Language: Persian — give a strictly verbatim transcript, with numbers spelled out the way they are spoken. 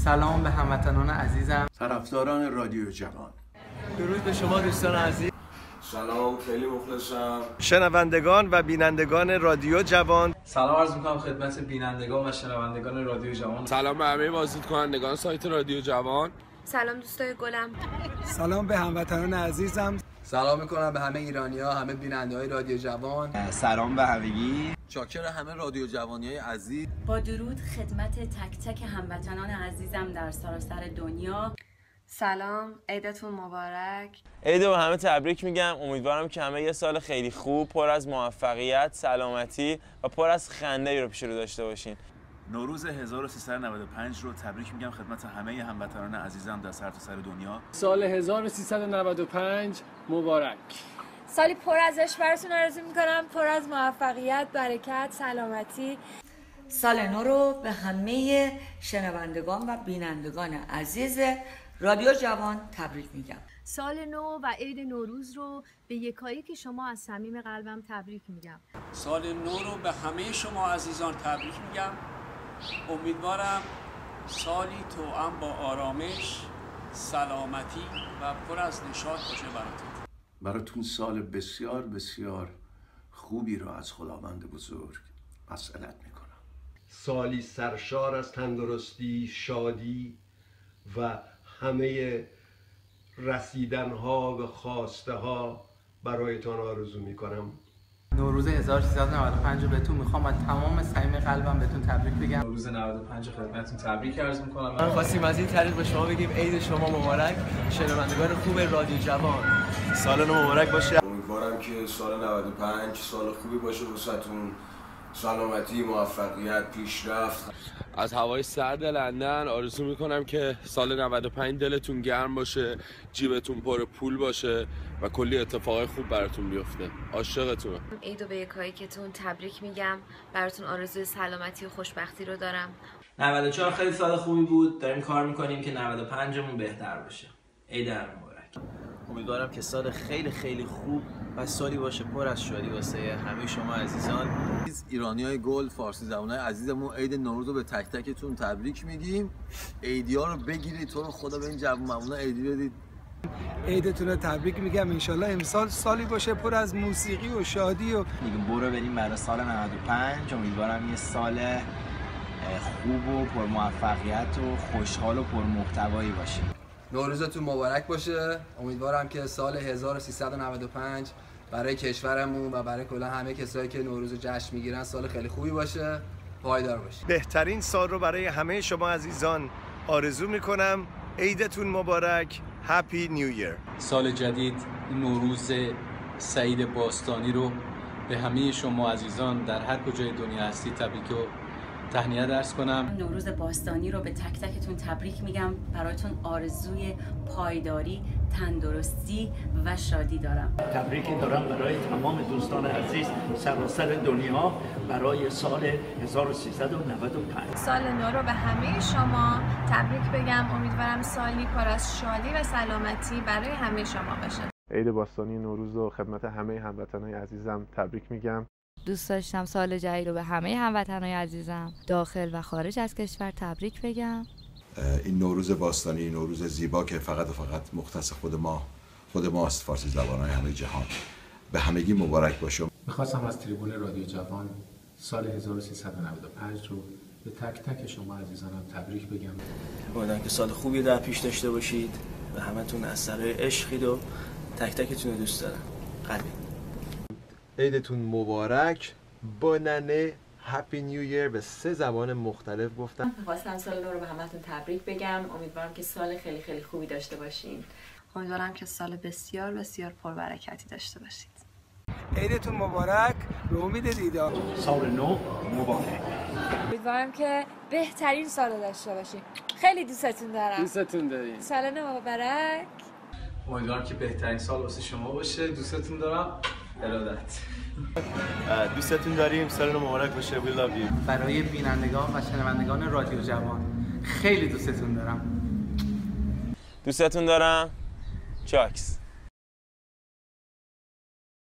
سلام به هموطنان عزیزم، طرفداران رادیو جوان. درود به شما دوستان عزیز. سلام، خیلی مخلصم. شنوندگان و بینندگان رادیو جوان. سلام عرض می‌کنم خدمت بینندگان و شنوندگان رادیو جوان. سلام به همه بازدید کنندگان سایت رادیو جوان. سلام دوستای گلم. سلام به هموطنان عزیزم. سلام میکنم به همه ایرانی‌ها، همه بیننده‌های رادیو جوان. سلام به همگی. شاکر همه رادیو جوانی‌های عزیز. با درود خدمت تک تک هموطنان عزیزم در سراسر دنیا. سلام، عیدتون مبارک. عید رو همه تبریک میگم. امیدوارم که همه یه سال خیلی خوب، پر از موفقیت، سلامتی و پر از خنده رو پیش رو داشته باشین. نوروز هزار و سیصد و نود و پنج رو تبریک میگم خدمت همه هموطنان عزیزم در سرتاسر دنیا. سال هزار و سیصد و نود و پنج مبارک. سالی پر از عشق براتون آرزو میکنم، پر از موفقیت، برکت، سلامتی. سال نو رو به همه شنوندگان و بینندگان عزیز رادیو جوان تبریک میگم. سال نو و عید نوروز رو به یکایی که شما از صمیم قلبم تبریک میگم. سال نو رو به همه شما عزیزان تبریک میگم. امیدوارم سالی توأم با آرامش، سلامتی و پر از نشاط باشه براتون. براتون سال بسیار بسیار خوبی رو از خداوند بزرگ مسئلت میکنم. سالی سرشار از تندرستی، شادی و همه رسیدنها و خواسته ها برایتان آرزو میکنم. نوروز هزار و سیصد و نود و پنج رو بهتون میخوام و تمام صمیم قلبم بهتون تبریک بگم. نوروز نود و پنج خدمتتون تبریک عرض میکنم. من خواستیم از این طریق به شما بگیم عید شما مبارک، شنوندگان خوب رادیو جوان. سال نو مبارک باشه. امیدوارم که سال نود و پنج سال خوبی باشه واسهتون. سلامتی، موفقیت، پیشرفت. از هوای سرد لندن آرزو میکنم که سال نود و پنج دلتون گرم باشه، جیبتون پر پول باشه و کلی اتفاقای خوب براتون بیفته. عاشقتونم. عیدو به یکایی که تون تبریک میگم. براتون آرزوی سلامتی و خوشبختی رو دارم. نود و چهار خیلی سال خوبی بود. داریم کار میکنیم که نود و پنج مون بهتر باشه. عید مبارک. امیدوارم که سال خیلی خیلی خوب و سالی باشه پر از شادی واسه همه شما عزیزان. ایرانیای گل، فارسی زبانای عزیزمون، عید نوروز رو به تک تکتون تبریک میگیم. عیدیا رو بگیرید، تو رو خدا به این جوون مامونا عیدی بدید. عیدتون رو تبریک میگم. انشالله امسال سالی باشه پر از موسیقی و شادی و دیگه برو بریم برای سال نود و پنج. امیدوارم یه سال خوب و پر موفقیت و خوشحال و پر محتوایی باشه. نوروزتون مبارک باشه. امیدوارم که سال هزار و سیصد و نود و پنج برای کشورمون و برای کلا همه کسایی که نوروز جشن میگیرن سال خیلی خوبی باشه، پایدار باشه. بهترین سال رو برای همه شما عزیزان آرزو میکنم. عیدتون مبارک. هپی نیو ایر. سال جدید، نوروز سعید باستانی رو به همه شما عزیزان در هر کجای دنیا هستید تبریک و تهنیت عرض کنم. نوروز باستانی رو به تک تکتون تبریک میگم. براتون آرزوی پایداری، تندرستی و شادی دارم. تبریکی دارم برای تمام دوستان عزیز سراسر دنیا برای سال هزار و سیصد و نود و پنج. سال نو رو به همه شما تبریک بگم. امیدوارم سالی پر از شادی و سلامتی برای همه شما باشه. عید باستانی نوروز رو خدمت همه هموطنان عزیزم تبریک میگم. دوست داشتم سال جدید رو به همه هموطنان عزیزم داخل و خارج از کشور تبریک بگم. این نوروز باستانی، نوروز زیبا که فقط و فقط مختص خود ما خود ماست، فارسی زبانهای همه جهان، به همگی مبارک باشه. میخواستم از تریبون رادیو جوان سال هزار و سیصد و نود و پنج رو به تک تک شما عزیزانم تبریک بگم. امیدوارم که سال خوبی در پیش داشته باشید و همتون از سرای عشقید و تک تکتون رو دوست دارم. قلبی. عیدتون مبارک. بونانه، هپی نیو ایر به سه زبان مختلف گفتم. خواستم سال نو رو به همتون تبریک بگم. امیدوارم که سال خیلی خیلی خوبی داشته باشین. امیدوارم که سال بسیار بسیار پربرکتی داشته باشید. عیدتون مبارک. به امید دیدار. سال نو مبارک. امیدوارم که بهترین سال داشته باشین. خیلی دوستتون دارم. دوستتون داریم. سال نو مبارک. امیدوارم که بهترین سال واسه شما باشه. دوستتون دارم. ارادت. دوستتون داریم. سال نو مبارک باشه. We love you. برای بینندگان و شنوندگان رادیو جوان خیلی دوستتون دارم. دوستتون دارم. چاکس.